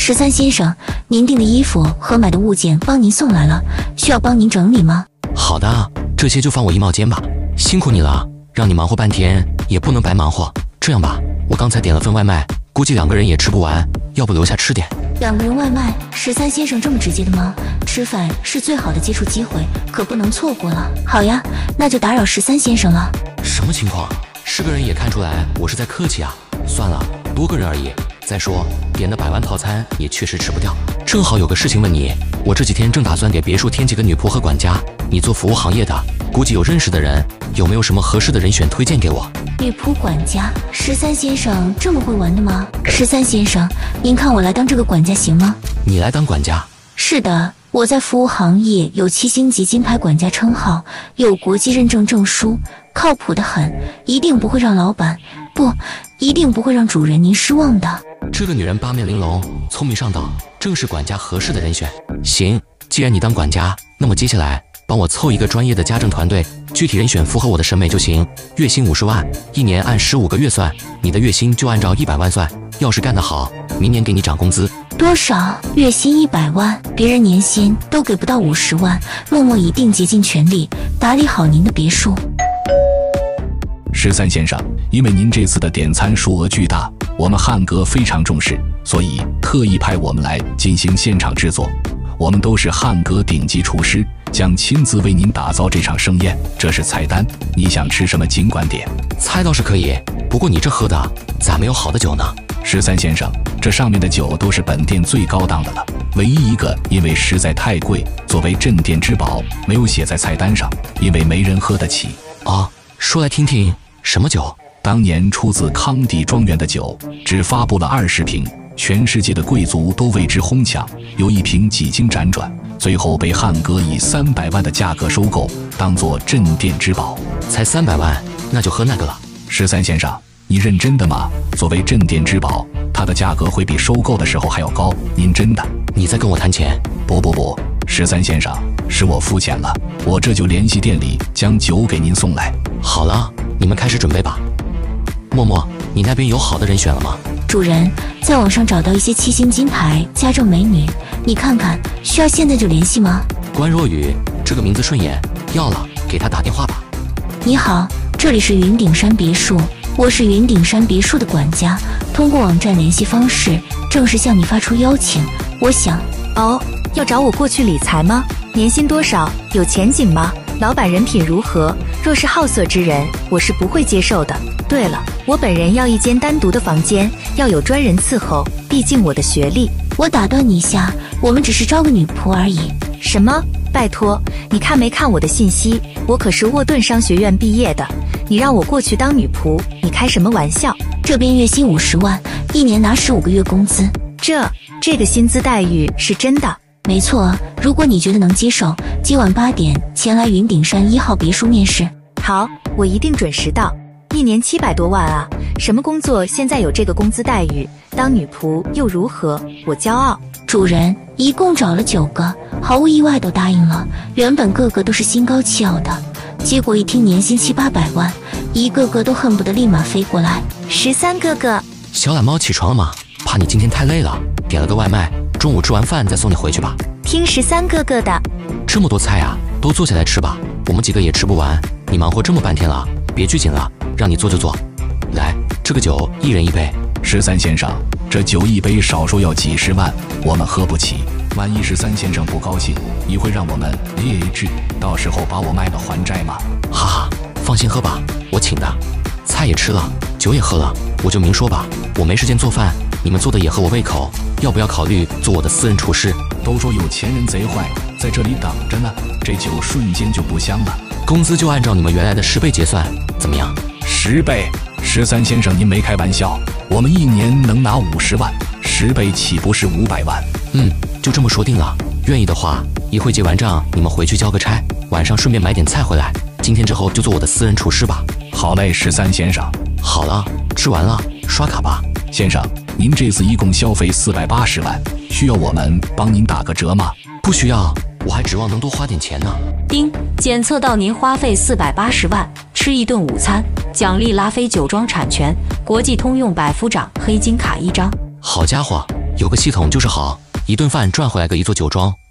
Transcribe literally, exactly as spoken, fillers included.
十三先生，您订的衣服和买的物件帮您送来了，需要帮您整理吗？ 好的，这些就放我衣帽间吧。辛苦你了，让你忙活半天也不能白忙活。这样吧，我刚才点了份外卖，估计两个人也吃不完，要不留下吃点？ 两个人外卖，十三先生这么直接的吗？吃饭是最好的接触机会，可不能错过了。好呀，那就打扰十三先生了。 什么情况？是个人也看出来我是在客气啊。算了，多个人而已。再说点的百万套餐也确实吃不掉。正好有个事情问你，我这几天正打算给别墅添几个女仆和管家，你做服务行业的，估计有认识的人，有没有什么合适的人选推荐给我？ 女仆管家，十三先生这么会玩的吗？十三先生，您看我来当这个管家行吗？ 你来当管家？ 是的，我在服务行业有七星级金牌管家称号，有国际认证证书，靠谱得很，一定不会让老板，不，一定不会让主人您失望的。 这个女人八面玲珑，聪明上道，正是管家合适的人选。行，既然你当管家，那么接下来帮我凑一个专业的家政团队，具体人选符合我的审美就行。月薪五十万，一年按十五个月算，你的月薪就按照一百万算。要是干得好，明年给你涨工资。 多少？月薪一百万，别人年薪都给不到五十万。默默一定竭尽全力打理好您的别墅。 十三先生，因为您这次的点餐数额巨大，我们汉格非常重视，所以特意派我们来进行现场制作。我们都是汉格顶级厨师，将亲自为您打造这场盛宴。这是菜单，你想吃什么尽管点。 菜倒是可以，不过你这喝的咋没有好的酒呢？ 十三先生，这上面的酒都是本店最高档的了，唯一一个因为实在太贵，作为镇店之宝没有写在菜单上，因为没人喝得起。 哦，说来听听，什么酒？ 当年出自康帝庄园的酒，只发布了二十瓶，全世界的贵族都为之哄抢，有一瓶几经辗转，最后被汉格以三百万的价格收购，当作镇店之宝。 才三百万，那就喝那个了。 十三先生，你认真的吗？作为镇店之宝，它的价格会比收购的时候还要高，您真的？ 你在跟我谈钱？ 不不不，十三先生，是我肤浅了，我这就联系店里将酒给您送来。 好了，你们开始准备吧。默默，你那边有好的人选了吗？ 主人，在网上找到一些七星金牌家政美女，你看看，需要现在就联系吗？ 关若雨，这个名字顺眼，要了，给他打电话吧。 你好，这里是云顶山别墅，我是云顶山别墅的管家，通过网站联系方式，正式向你发出邀请。我想， 哦，要找我过去理财吗？年薪多少？有前景吗？老板人品如何？若是好色之人，我是不会接受的。对了，我本人要一间单独的房间，要有专人伺候，毕竟我的学历…… 我打断你一下，我们只是招个女仆而已。 什么？拜托，你看没看我的信息？我可是沃顿商学院毕业的，你让我过去当女仆，你开什么玩笑？ 这边月薪五十万，一年拿十五个月工资。 这这个薪资待遇是真的？ 没错，如果你觉得能接受，今晚八点前来云顶山一号别墅面试。 好，我一定准时到。一年七百多万啊！什么工作现在有这个工资待遇？当女仆又如何？我骄傲。 主人，一共找了九个，毫无意外都答应了。原本个个都是心高气傲的，结果一听年薪七八百万，一个个都恨不得立马飞过来。 十三哥哥， 小懒猫起床了吗？怕你今天太累了，点了个外卖，中午吃完饭再送你回去吧。 听十三哥哥的。 这么多菜啊，都坐下来吃吧，我们几个也吃不完。你忙活这么半天了，别拘谨了，让你做就做。来，这个酒一人一杯。 十三先生，这酒一杯少说要几十万，我们喝不起。万一十三先生不高兴，你会让我们 A A 制，到时候把我卖了还债吗？ 哈哈，放心喝吧，我请的。菜也吃了，酒也喝了，我就明说吧，我没时间做饭，你们做的也合我胃口，要不要考虑做我的私人厨师？ 都说有钱人贼坏，在这里等着呢，这酒瞬间就不香了。 工资就按照你们原来的十倍结算，怎么样？ 十倍？十三先生，您没开玩笑，我们一年能拿五十万，十倍岂不是五百万？ 嗯，就这么说定了。愿意的话，一会结完账，你们回去交个差，晚上顺便买点菜回来。今天之后就做我的私人厨师吧。 好嘞，十三先生。 好了，吃完了，刷卡吧。 先生，您这次一共消费四百八十万，需要我们帮您打个折吗？ 不需要，我还指望能多花点钱呢。 丁，检测到您花费四百八十万，吃一顿午餐，奖励拉菲酒庄产权，国际通用百夫长黑金卡一张。 好家伙， 有个系统就是好，一顿饭赚回来个一座酒庄，